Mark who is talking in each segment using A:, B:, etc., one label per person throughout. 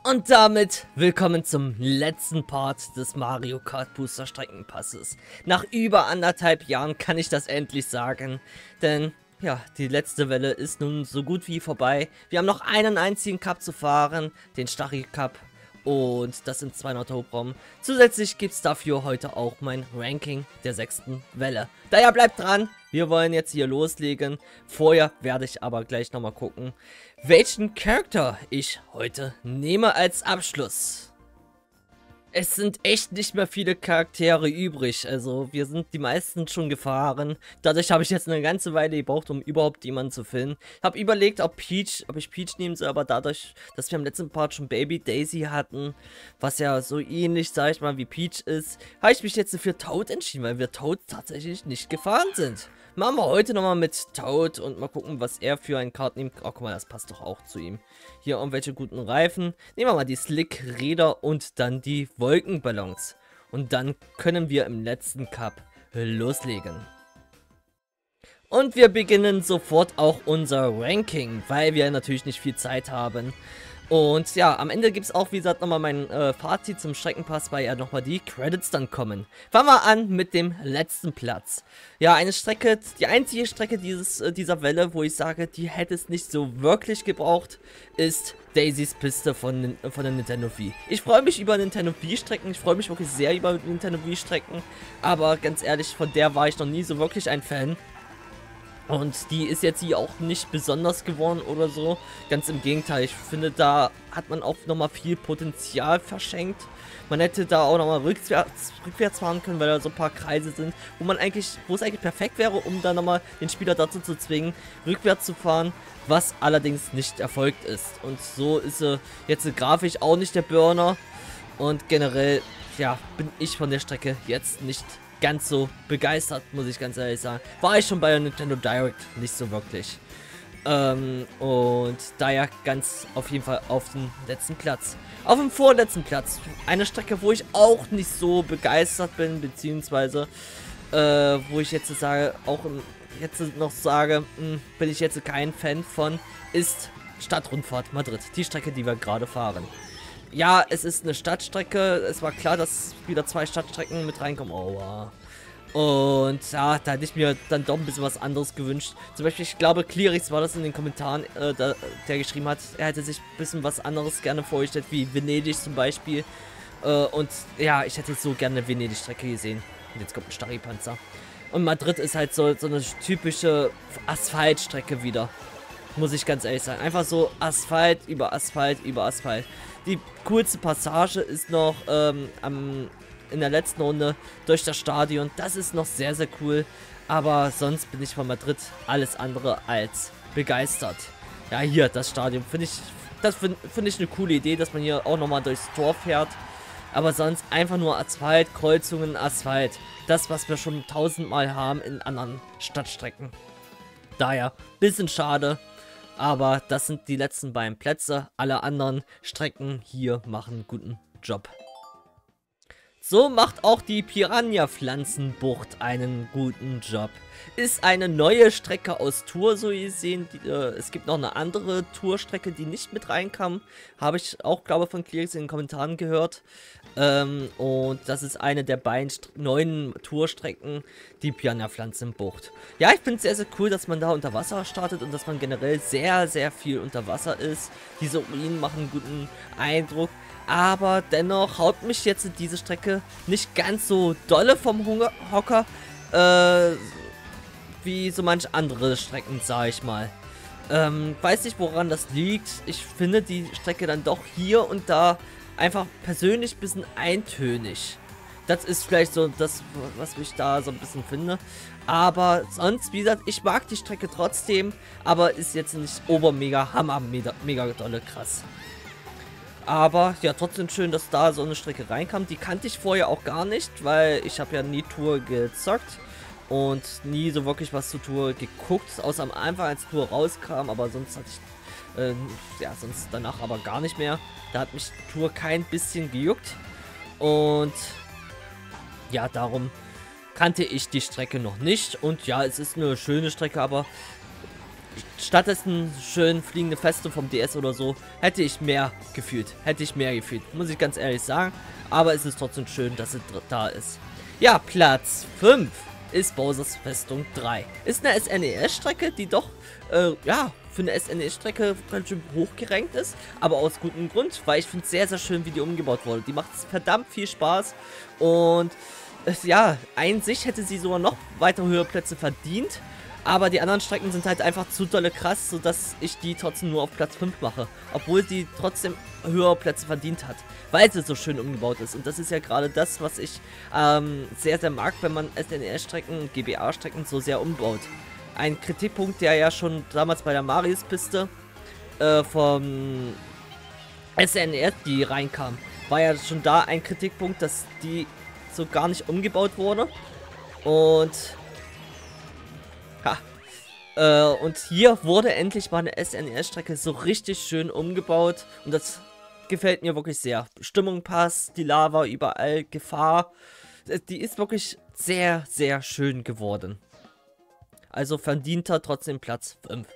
A: Und damit willkommen zum letzten Part des Mario Kart Booster Streckenpasses. Nach über 1,5 Jahren kann ich das endlich sagen, denn ja, die letzte Welle ist nun so gut wie vorbei. Wir haben noch einen einzigen Cup zu fahren, den Stachel Cup, und das sind 200 Hubraum. Zusätzlich gibt es dafür heute auch mein Ranking der 6. Welle. Daher bleibt dran, wir wollen jetzt hier loslegen. Vorher werde ich aber gleich nochmal gucken, welchen Charakter ich heute nehme als Abschluss. Es sind echt nicht mehr viele Charaktere übrig, also wir sind die meisten schon gefahren. Dadurch habe ich jetzt eine ganze Weile gebraucht, um überhaupt jemanden zu finden. Ich habe überlegt, ob ich Peach nehmen soll, aber dadurch, dass wir im letzten Part schon Baby Daisy hatten, was ja so ähnlich, sag ich mal, wie Peach ist, habe ich mich jetzt für Toad entschieden, weil wir Toad tatsächlich nicht gefahren sind. Machen wir heute nochmal mit Toad und mal gucken, was er für einen Kart nimmt. Oh, guck mal, das passt doch auch zu ihm. Hier irgendwelche guten Reifen. Nehmen wir mal die Slick-Räder und dann die Wolkenballons. Und dann können wir im letzten Cup loslegen. Und wir beginnen sofort auch unser Ranking, weil wir natürlich nicht viel Zeit haben. Und ja, am Ende gibt es auch, wie gesagt, nochmal mein Fazit zum Streckenpass, weil ja nochmal die Credits dann kommen. Fangen wir an mit dem letzten Platz. Ja, eine Strecke, die einzige Strecke dieser Welle, wo ich sage, die hätte es nicht so wirklich gebraucht, ist Daisys Piste von der Nintendo Wii. Ich freue mich über Nintendo Wii-Strecken, ich freue mich wirklich sehr über Nintendo Wii-Strecken, aber ganz ehrlich, von der war ich noch nie so wirklich ein Fan. Und die ist jetzt hier auch nicht besonders geworden oder so. Ganz im Gegenteil, ich finde, da hat man auch nochmal viel Potenzial verschenkt. Man hätte da auch nochmal rückwärts fahren können, weil da so ein paar Kreise sind, wo es eigentlich perfekt wäre, um dann nochmal den Spieler dazu zu zwingen, rückwärts zu fahren, was allerdings nicht erfolgt ist. Und so ist sie jetzt grafisch auch nicht der Burner. Und generell, ja, bin ich von der Strecke jetzt nicht ganz so begeistert, muss ich ganz ehrlich sagen. War ich schon bei der Nintendo Direct nicht so wirklich. Und daher ganz auf jeden Fall auf den letzten Platz. Auf dem vorletzten Platz. Eine Strecke, wo ich auch nicht so begeistert bin, beziehungsweise wo ich jetzt sage, bin ich jetzt kein Fan von, ist Stadtrundfahrt Madrid. Die Strecke, die wir gerade fahren. Ja, es ist eine Stadtstrecke. Es war klar, dass wieder 2 Stadtstrecken mit reinkommen. Oh, wow. Und ja, da hätte ich mir dann doch ein bisschen was anderes gewünscht. Zum Beispiel, ich glaube, Clearix war das in den Kommentaren, der geschrieben hat, er hätte sich ein bisschen was anderes gerne vorgestellt, wie Venedig zum Beispiel. Und ja, ich hätte so gerne eine Venedig-Strecke gesehen. Und jetzt kommt ein Staripanzer. Und Madrid ist halt so eine typische Asphaltstrecke wieder. Muss ich ganz ehrlich sagen. Einfach so Asphalt über Asphalt über Asphalt. Die coolste Passage ist noch in der letzten Runde durch das Stadion. Das ist noch sehr, sehr cool. Aber sonst bin ich von Madrid alles andere als begeistert. Ja, hier, das Stadion. Finde ich eine coole Idee, dass man hier auch nochmal durchs Tor fährt. Aber sonst einfach nur Asphalt, Kreuzungen, Asphalt. Das, was wir schon 1000-mal haben in anderen Stadtstrecken. Daher, bisschen schade. Aber das sind die letzten beiden Plätze. Alle anderen Strecken hier machen einen guten Job. So macht auch die Piranha-Pflanzenbucht einen guten Job. Ist eine neue Strecke aus Tour, so gesehen. Es gibt noch eine andere Tourstrecke, die nicht mit reinkam. Habe ich auch, glaube ich, von Clearix in den Kommentaren gehört. Und das ist eine der beiden neuen Tourstrecken, die Piranha-Pflanzenbucht. Ja, ich finde es sehr, sehr cool, dass man da unter Wasser startet und dass man generell sehr, sehr viel unter Wasser ist. Diese Ruinen machen einen guten Eindruck. Aber dennoch haut mich jetzt diese Strecke nicht ganz so dolle vom Hocker, wie so manche andere Strecken, sage ich mal. Weiß nicht, woran das liegt. Ich finde die Strecke dann doch hier und da einfach persönlich ein bisschen eintönig. Das ist vielleicht so das, was ich da so ein bisschen finde. Aber sonst, wie gesagt, ich mag die Strecke trotzdem, aber ist jetzt nicht obermega, hammer, mega dolle krass. Aber ja, trotzdem schön, dass da so eine Strecke reinkam. Die kannte ich vorher auch gar nicht, weil ich habe ja nie Tour gezockt und nie so wirklich was zu Tour geguckt, außer am Anfang, als Tour rauskam, aber sonst hatte ich, ja, sonst danach aber gar nicht mehr. Da hat mich Tour kein bisschen gejuckt und ja, darum kannte ich die Strecke noch nicht und ja, es ist eine schöne Strecke, aber stattdessen schön fliegende Festung vom DS oder so, hätte ich mehr gefühlt. Muss ich ganz ehrlich sagen. Aber es ist trotzdem schön, dass es da ist. Ja, Platz 5 ist Bowser's Festung 3. Ist eine SNES-Strecke, die doch, ja, für eine SNES-Strecke ganz schön hochgerankt ist. Aber aus gutem Grund, weil ich finde es sehr, sehr schön, wie die umgebaut wurde. Die macht verdammt viel Spaß. Und, ja, an sich hätte sie sogar noch weiter höhere Plätze verdient. Aber die anderen Strecken sind halt einfach zu dolle krass, sodass ich die trotzdem nur auf Platz 5 mache. Obwohl sie trotzdem höhere Plätze verdient hat. Weil sie so schön umgebaut ist. Und das ist ja gerade das, was ich sehr, sehr mag, wenn man SNES-Strecken und GBA-Strecken so sehr umbaut. Ein Kritikpunkt, der ja schon damals bei der Marius-Piste vom SNES, die reinkam, war ja schon da ein Kritikpunkt, dass die so gar nicht umgebaut wurde. Und und hier wurde endlich mal eine SNES-Strecke so richtig schön umgebaut. Und das gefällt mir wirklich sehr. Stimmung passt, die Lava überall, Gefahr. Die ist wirklich sehr, sehr schön geworden. Also verdienter trotzdem Platz 5.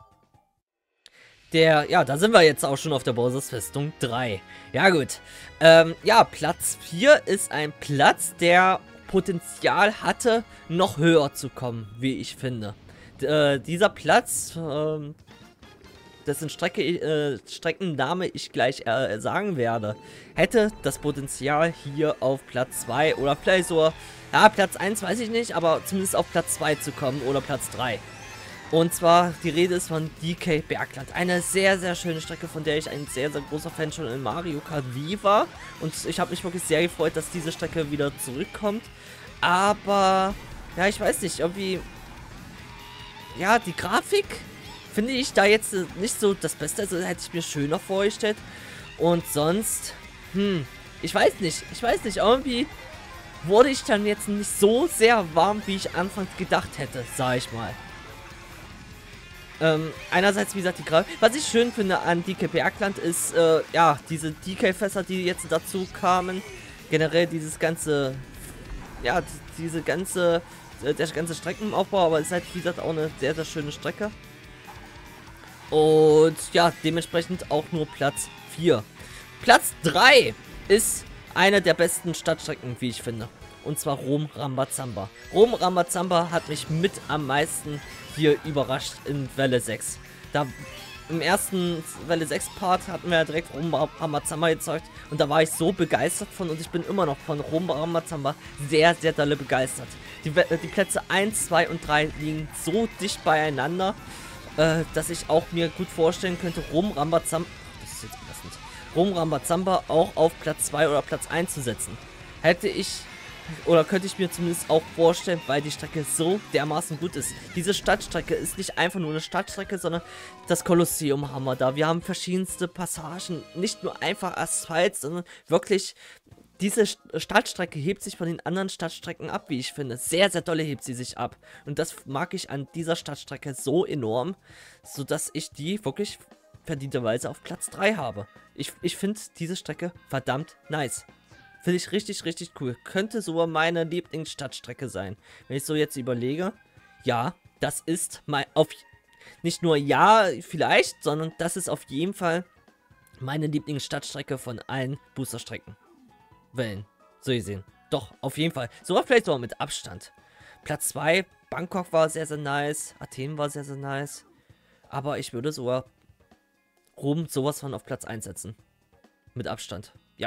A: Ja, da sind wir jetzt auch schon auf der Bowser's Festung 3. Ja gut. Ja, Platz 4 ist ein Platz, der Potenzial hatte, noch höher zu kommen, wie ich finde. Dieser Platz, dessen Streckenname ich gleich sagen werde, hätte das Potenzial hier auf Platz 2 oder vielleicht so, ja, Platz 1 weiß ich nicht, aber zumindest auf Platz 2 zu kommen oder Platz 3. Und zwar, die Rede ist von DK Bergland. Eine sehr, sehr schöne Strecke, von der ich ein sehr, sehr großer Fan schon in Mario Kart Wii war. Und ich habe mich wirklich sehr gefreut, dass diese Strecke wieder zurückkommt. Aber, ja, ich weiß nicht, irgendwie, ja, die Grafik finde ich da jetzt nicht so das Beste. Also hätte ich mir schöner vorgestellt. Und sonst, ich weiß nicht, irgendwie wurde ich dann jetzt nicht so sehr warm, wie ich anfangs gedacht hätte, sag ich mal. Einerseits, wie gesagt, die Grafik. Was ich schön finde an DK Bergland ist, ja, diese DK-Fässer, die jetzt dazu kamen. Generell dieses ganze, ja, der ganze Streckenaufbau, aber es ist halt, wie gesagt, auch eine sehr, sehr schöne Strecke. Und ja, dementsprechend auch nur Platz 4. Platz 3 ist eine der besten Stadtstrecken, wie ich finde. Und zwar Rom-Rambazamba. Rom-Rambazamba hat mich mit am meisten hier überrascht in Welle 6. Da im ersten Welle 6 Part hatten wir ja direkt Rom-Rambazamba gezeigt. Und da war ich so begeistert von, und ich bin immer noch von Rom-Rambazamba sehr, sehr dolle begeistert. Die Plätze 1, 2 und 3 liegen so dicht beieinander, dass ich auch mir gut vorstellen könnte, Rom-Rambazamba, das ist jetzt belastend, Rom-Rambazamba auch auf Platz 2 oder Platz 1 zu setzen. Könnte ich mir zumindest auch vorstellen, weil die Strecke so dermaßen gut ist. Diese Stadtstrecke ist nicht einfach nur eine Stadtstrecke, sondern das Kolosseum haben wir da. Wir haben verschiedenste Passagen, nicht nur einfach Asphalt, sondern wirklich, diese Stadtstrecke hebt sich von den anderen Stadtstrecken ab, wie ich finde. Sehr, sehr dolle hebt sie sich ab. Und das mag ich an dieser Stadtstrecke so enorm, sodass ich die wirklich verdienterweise auf Platz 3 habe. Ich finde diese Strecke verdammt nice. Finde ich richtig, richtig cool. Könnte sogar meine Lieblingsstadtstrecke sein. Wenn ich so jetzt überlege, ja, das ist nicht nur ja, vielleicht, sondern das ist auf jeden Fall meine Lieblingsstadtstrecke von allen Boosterstrecken. Wellen. So gesehen. Doch, auf jeden Fall. Sogar vielleicht sogar mit Abstand. Platz 2, Bangkok war sehr, sehr nice. Athen war sehr, sehr nice. Aber ich würde sogar Rom sowas von auf Platz 1 setzen. Mit Abstand. Ja.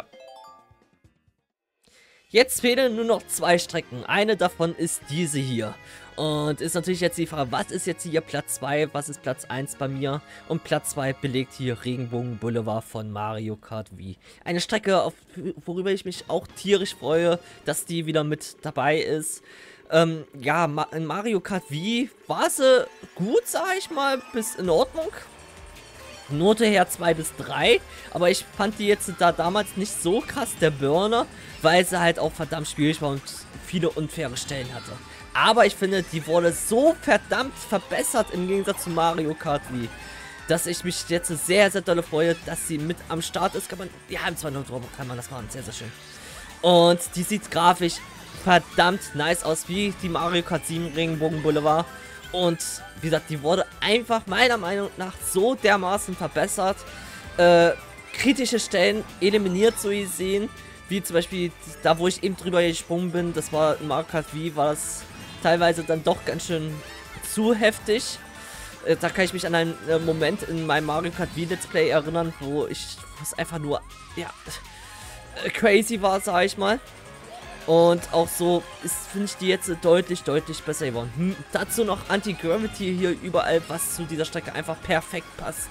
A: Jetzt fehlen nur noch 2 Strecken. Eine davon ist diese hier. Und ist natürlich jetzt die Frage, was ist jetzt hier Platz 2, was ist Platz 1 bei mir? Und Platz 2 belegt hier Regenbogen Boulevard von Mario Kart Wii. Eine Strecke, worüber ich mich auch tierisch freue, dass die wieder mit dabei ist. Ja, in Mario Kart Wii war sie gut, sag ich mal, bis in Ordnung. Note her 2 bis 3, aber ich fand die jetzt da damals nicht so krass, der Burner, weil sie halt auch verdammt schwierig war und viele unfaire Stellen hatte. Aber ich finde, die wurde so verdammt verbessert im Gegensatz zu Mario Kart Wii, dass ich mich jetzt sehr, sehr dolle freue, dass sie mit am Start ist. Ja, im 200 kann man das machen, sehr, sehr schön. Und die sieht grafisch verdammt nice aus, wie die Mario Kart 7 Regenbogen Boulevard. Und wie gesagt, die wurde einfach meiner Meinung nach so dermaßen verbessert. Kritische Stellen eliminiert, so gesehen. Wie zum Beispiel da, wo ich eben drüber gesprungen bin. Das war in Mario Kart Wii, war das teilweise dann doch ganz schön zu heftig. Da kann ich mich an einen Moment in meinem Mario Kart Wii Let's Play erinnern, wo es einfach nur, ja, crazy war, sag ich mal. Und auch so finde ich die jetzt deutlich besser geworden. Dazu noch Anti-Gravity hier überall, was zu dieser Strecke einfach perfekt passt.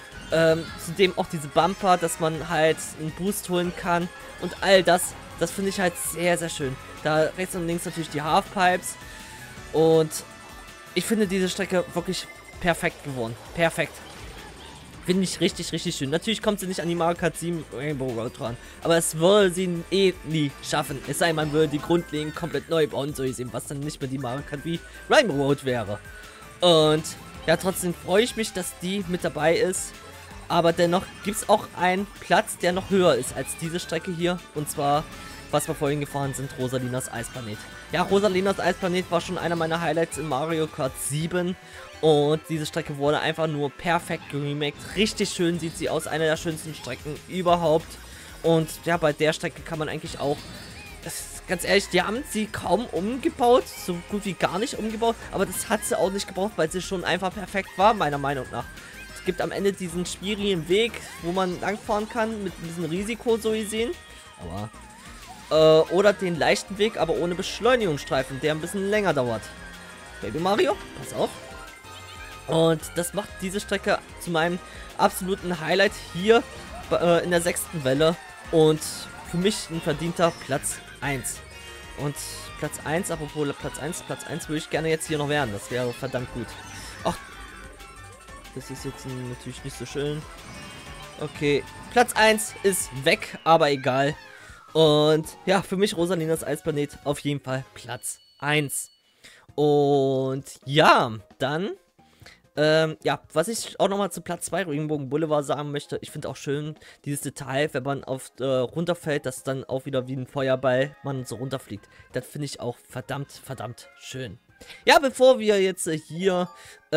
A: Zudem auch diese Bumper, dass man halt einen Boost holen kann. Und all das finde ich halt sehr schön. Da rechts und links natürlich die Halfpipes. Und ich finde diese Strecke wirklich perfekt geworden. Perfekt. Finde ich richtig schön. Natürlich kommt sie nicht an die Mario Kart 7 Rainbow Road ran. Aber es würde sie nie schaffen. Es sei denn, man würde die grundlegend komplett neu bauen, so gesehen, was dann nicht mehr die Mario Kart wie Rainbow Road wäre. Und ja, trotzdem freue ich mich, dass die mit dabei ist. Aber dennoch gibt es auch einen Platz, der noch höher ist als diese Strecke hier. Und zwar, was wir vorhin gefahren sind, Rosalinas Eisplanet. Ja, Rosalinas Eisplanet war schon einer meiner Highlights in Mario Kart 7. Und diese Strecke wurde einfach nur perfekt geremaked. Richtig schön sieht sie aus. Eine der schönsten Strecken überhaupt. Und ja, bei der Strecke kann man eigentlich auch... Ganz ehrlich, die haben sie kaum umgebaut. So gut wie gar nicht umgebaut. Aber das hat sie auch nicht gebraucht, weil sie schon einfach perfekt war, meiner Meinung nach. Es gibt am Ende diesen schwierigen Weg, wo man langfahren kann. Mit diesem Risiko, so gesehen. Aber... oder den leichten Weg, aber ohne Beschleunigungsstreifen, der ein bisschen länger dauert. Baby Mario, pass auf. Und das macht diese Strecke zu meinem absoluten Highlight hier in der 6. Welle. Und für mich ein verdienter Platz 1. Und Platz 1, apropos Platz 1 würde ich gerne jetzt hier noch werden. Das wäre verdammt gut. Ach, das ist jetzt natürlich nicht so schön. Okay, Platz 1 ist weg, aber egal. Und ja, für mich Rosalinas Eisplanet auf jeden Fall Platz 1. Und ja, dann... ja, was ich auch nochmal zu Platz 2 Regenbogen Boulevard sagen möchte, ich finde auch schön dieses Detail, wenn man auf runterfällt, dass dann auch wieder wie ein Feuerball man so runterfliegt. Das finde ich auch verdammt schön. Ja, bevor wir jetzt hier,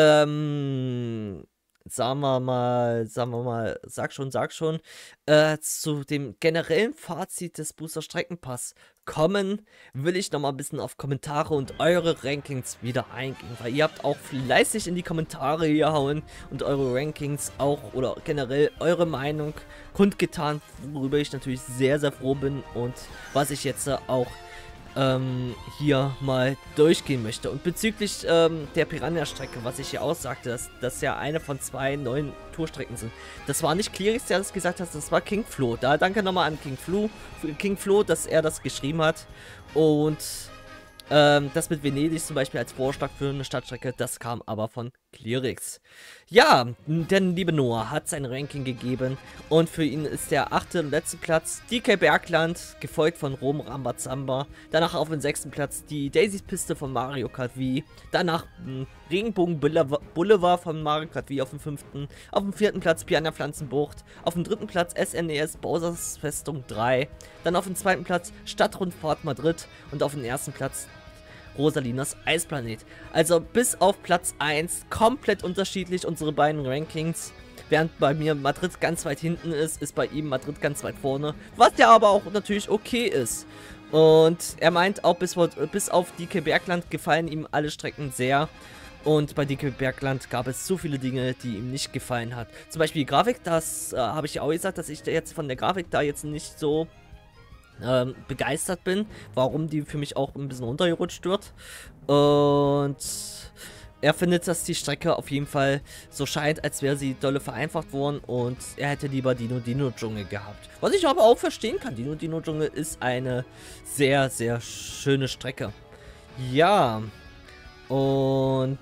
A: sagen wir mal, sag schon, zu dem generellen Fazit des Booster Streckenpass kommen, will ich nochmal ein bisschen auf Kommentare und eure Rankings wieder eingehen, weil ihr habt auch fleißig in die Kommentare gehauen und eure Rankings auch oder generell eure Meinung kundgetan, worüber ich natürlich sehr froh bin und was ich jetzt auch hier mal durchgehen möchte. Und bezüglich der Piranha-Strecke, was ich hier aussagte, dass das ja eine von 2 neuen Tourstrecken sind. Das war nicht Clearix, der das gesagt hat, das war King Flo. Da danke nochmal an King Flo, dass er das geschrieben hat. Und das mit Venedig zum Beispiel als Vorschlag für eine Stadtstrecke, das kam aber von Clearix. Ja, denn liebe Noah hat sein Ranking gegeben und für ihn ist der 8. und letzte Platz DK Bergland, gefolgt von Rom Rambazamba. Danach auf dem 6. Platz die Daisy-Piste von Mario Kart Wii. Danach Regenbogen Boulevard von Mario Kart Wii auf dem 5. Auf dem 4. Platz Piranha Pflanzenbucht. Auf dem 3. Platz SNES Bowser's Festung 3. Dann auf dem 2. Platz Stadtrundfahrt Madrid und auf dem 1. Platz Rosalinas Eisplanet. Also bis auf Platz 1 komplett unterschiedlich unsere beiden Rankings. Während bei mir Madrid ganz weit hinten ist bei ihm Madrid ganz weit vorne. Was ja aber auch natürlich okay ist. Und er meint auch bis auf DK Bergland gefallen ihm alle Strecken sehr. Und bei DK Bergland gab es so viele Dinge, die ihm nicht gefallen hat. Zum Beispiel die Grafik, das habe ich ja auch gesagt, dass ich jetzt von der Grafik da jetzt nicht so begeistert bin, warum die für mich auch ein bisschen runtergerutscht wird. Und er findet, dass die Strecke auf jeden Fall so scheint, als wäre sie dolle vereinfacht worden und er hätte lieber Dino Dschungel gehabt. Was ich aber auch verstehen kann, Dino Dschungel ist eine sehr schöne Strecke. Ja, und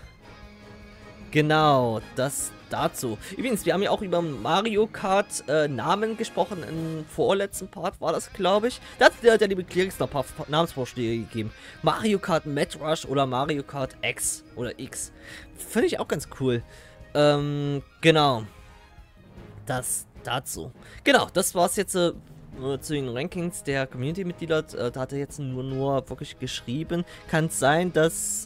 A: genau, das dazu. Übrigens, wir haben ja auch über Mario Kart Namen gesprochen. Im vorletzten Part war das, glaube ich. Da hat der liebe Clearix noch ein paar Namensvorschläge gegeben. Mario Kart Mad Rush oder Mario Kart X oder X. Finde ich auch ganz cool. Genau. Das dazu. Genau, das war's jetzt zu den Rankings der Community-Mitglieder, da hat er jetzt nur wirklich geschrieben. Kann es sein, dass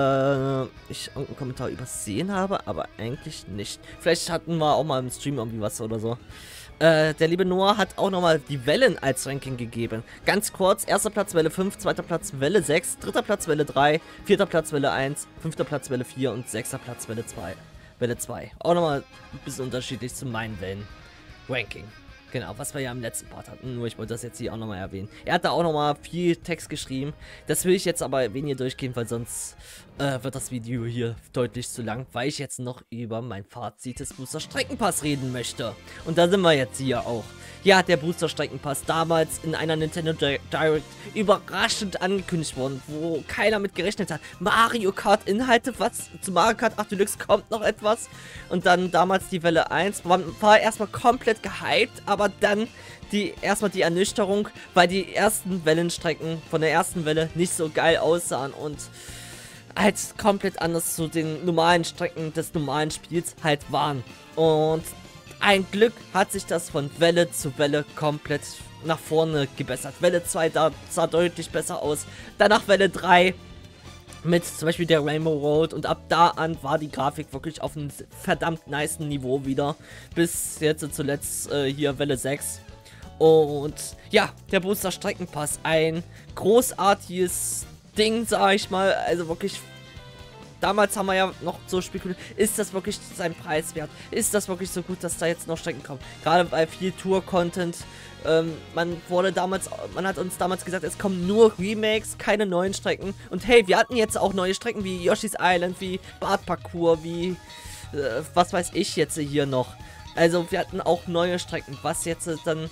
A: ich irgendeinen Kommentar übersehen habe, aber eigentlich nicht. Vielleicht hatten wir auch mal im Stream irgendwie was oder so. Der liebe Noah hat auch nochmal die Wellen als Ranking gegeben. Ganz kurz, erster Platz Welle 5, zweiter Platz Welle 6, dritter Platz Welle 3, vierter Platz Welle 1, fünfter Platz Welle 4 und sechster Platz Welle 2. Welle 2. Auch nochmal ein bisschen unterschiedlich zu meinen Wellen-Ranking. Genau, was wir ja im letzten Part hatten. Nur ich wollte das jetzt hier auch nochmal erwähnen. Er hat da auch nochmal viel Text geschrieben. Das will ich jetzt aber weniger durchgehen, weil sonst wird das Video hier deutlich zu lang, weil ich jetzt noch über mein Fazit des Booster Streckenpass reden möchte. Und da sind wir jetzt hier auch. Ja, der Booster Streckenpass damals in einer Nintendo Direct überraschend angekündigt worden, wo keiner mit gerechnet hat. Mario Kart Inhalte, was? Zu Mario Kart 8 Deluxe kommt noch etwas. Und dann damals die Welle 1, war erstmal komplett gehypt, aber dann erstmal die Ernüchterung, weil die ersten Wellenstrecken von der ersten Welle nicht so geil aussahen und halt komplett anders zu den normalen Strecken des normalen Spiels halt waren. Und ein Glück hat sich das von Welle zu Welle komplett nach vorne gebessert. Welle 2 sah deutlich besser aus. Danach Welle 3 mit zum Beispiel der Rainbow Road und ab da an war die Grafik wirklich auf einem verdammt nice Niveau wieder. Bis jetzt zuletzt hier Welle 6. Und ja, der Booster Streckenpass, ein großartiges Ding, sag ich mal, also wirklich, damals haben wir ja noch so spekuliert, ist das wirklich sein Preis wert? Ist das wirklich so gut, dass da jetzt noch Strecken kommen? Gerade bei viel Tour-Content, man hat uns damals gesagt, es kommen nur Remakes, keine neuen Strecken. Und hey, wir hatten jetzt auch neue Strecken wie Yoshi's Island, wie Bart Parkour, wie, was weiß ich jetzt hier noch. Also wir hatten auch neue Strecken, was jetzt dann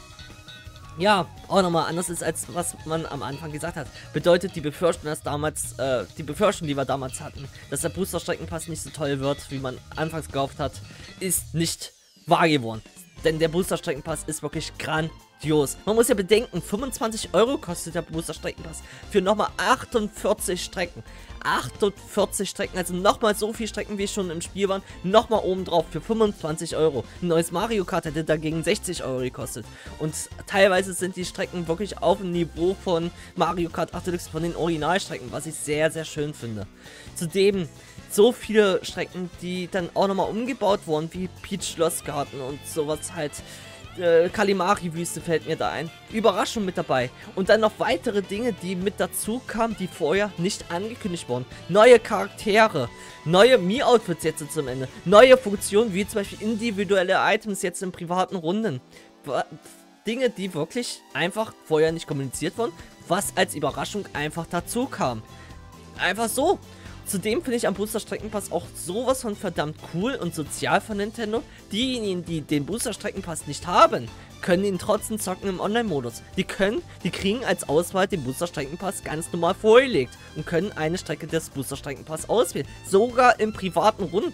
A: ja, auch nochmal anders ist, als was man am Anfang gesagt hat. Bedeutet die Befürchtung, dass damals, die wir damals hatten, dass der Booster Streckenpass nicht so toll wird, wie man anfangs gehofft hat, ist nicht wahr geworden. Denn der Booster Streckenpass ist wirklich grandios. Man muss ja bedenken, 25 € kostet der Booster Streckenpass für nochmal 48 Strecken. 48 Strecken, also nochmal so viele Strecken, wie schon im Spiel waren, nochmal obendrauf für 25 €. Ein neues Mario Kart hätte dagegen 60 € gekostet. Und teilweise sind die Strecken wirklich auf dem Niveau von Mario Kart 8 Deluxe, von den Originalstrecken, was ich sehr, sehr schön finde. Zudem so viele Strecken, die dann auch nochmal umgebaut wurden, wie Peach Schlossgarten und sowas halt. Kalimari-Wüste fällt mir da ein. Überraschung mit dabei. Und dann noch weitere Dinge, die mit dazu kamen, die vorher nicht angekündigt wurden. Neue Charaktere, neue Mii-Outfits jetzt zum Ende, neue Funktionen, wie zum Beispiel individuelle Items jetzt in privaten Runden. Dinge, die wirklich einfach vorher nicht kommuniziert wurden, was als Überraschung einfach dazu kam. Einfach so. Zudem finde ich am Booster Streckenpass auch sowas von verdammt cool und sozial von Nintendo. Diejenigen, die den Booster Streckenpass nicht haben, können ihn trotzdem zocken im Online-Modus. Die kriegen als Auswahl den Booster Streckenpass ganz normal vorgelegt und können eine Strecke des Booster Streckenpass auswählen. Sogar im privaten Runden.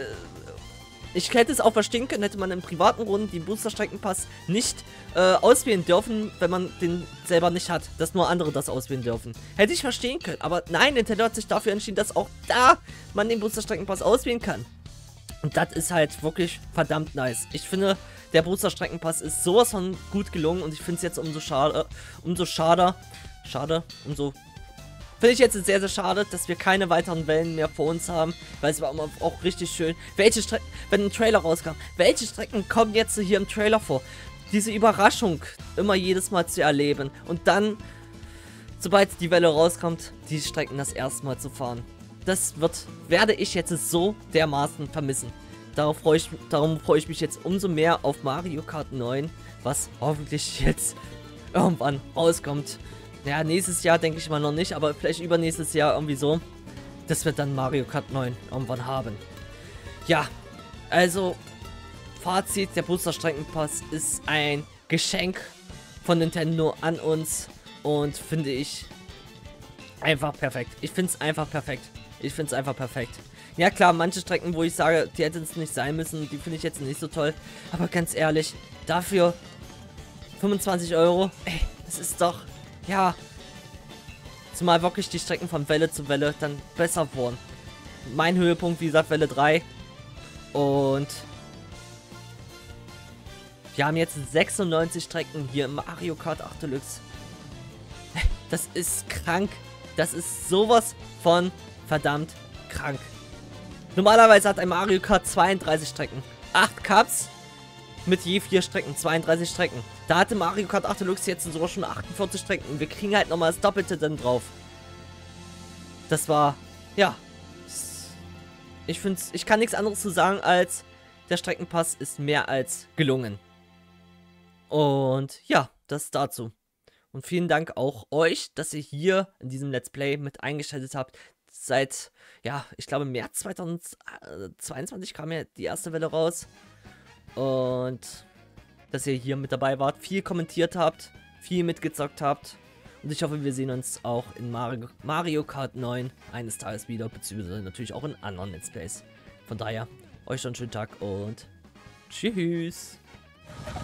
A: Ich hätte es auch verstehen können, hätte man in privaten Runden den Booster Streckenpass nicht auswählen dürfen, wenn man den selber nicht hat, dass nur andere das auswählen dürfen. Hätte ich verstehen können, aber nein, Nintendo hat sich dafür entschieden, dass auch da man den Booster Streckenpass auswählen kann. Und das ist halt wirklich verdammt nice. Ich finde, der Booster Streckenpass ist sowas von gut gelungen und ich finde es jetzt umso finde ich jetzt sehr, sehr schade, dass wir keine weiteren Wellen mehr vor uns haben, weil es war immer auch richtig schön. Welche Strecken, wenn ein Trailer rauskam, welche Strecken kommen jetzt hier im Trailer vor? Diese Überraschung immer jedes Mal zu erleben und dann, sobald die Welle rauskommt, die Strecken das erste Mal zu fahren. Das werde ich jetzt so dermaßen vermissen. Darum freue ich mich jetzt umso mehr auf Mario Kart 9, was hoffentlich jetzt irgendwann rauskommt. Ja, nächstes Jahr denke ich mal noch nicht, aber vielleicht übernächstes Jahr irgendwie so, dass wir dann Mario Kart 9 irgendwann haben. Ja, also Fazit, der Booster Streckenpass ist ein Geschenk von Nintendo an uns und finde ich einfach perfekt. Ich finde es einfach perfekt. Ja klar, manche Strecken, wo ich sage, die hätten es nicht sein müssen, die finde ich jetzt nicht so toll. Aber ganz ehrlich, dafür 25 €, ey, das ist doch, ja, zumal wirklich die Strecken von Welle zu Welle dann besser wurden. Mein Höhepunkt, wie gesagt, Welle 3. Und Wir haben jetzt 96 Strecken hier im Mario Kart 8 Deluxe. Das ist krank. Das ist sowas von verdammt krank. Normalerweise hat ein Mario Kart 32 Strecken. 8 Cups mit je 4 Strecken. 32 Strecken. Da hatte Mario Kart 8 Deluxe jetzt sogar schon 48 Strecken. Wir kriegen halt nochmal das Doppelte dann drauf. Das war, ja. Ich kann nichts anderes zu sagen als, der Streckenpass ist mehr als gelungen. Und ja, das dazu. Und vielen Dank auch euch, dass ihr hier in diesem Let's Play mit eingeschaltet habt. Seit, ja, ich glaube März 2022 kam ja die erste Welle raus. Und dass ihr hier mit dabei wart, viel kommentiert habt, viel mitgezockt habt. Und ich hoffe, wir sehen uns auch in Mario Kart 9 eines Tages wieder, beziehungsweise natürlich auch in anderen Let's Plays. Von daher, euch noch einen schönen Tag und tschüss.